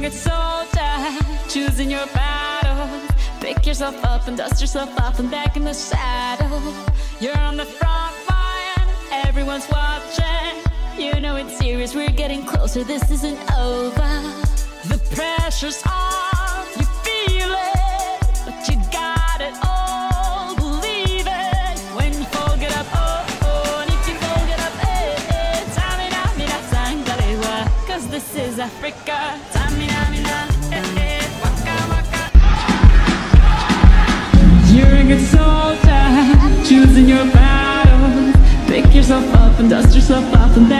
good soldier, choosing your battles. Pick yourself up and dust yourself off and back in the saddle. You're on the front line, everyone's watching. You know it's serious, we're getting closer, this isn't over. The pressure's on, you feel it, but you got it all, believe it. When you fold it up, oh, oh, and if you fold it up, eh, eh. Tamina, mina, sangalewa, cause this is Africa. Tamina, mina, eh, eh, waka, waka. You're a good soldier, choosing your battles. Pick yourself up and dust yourself off and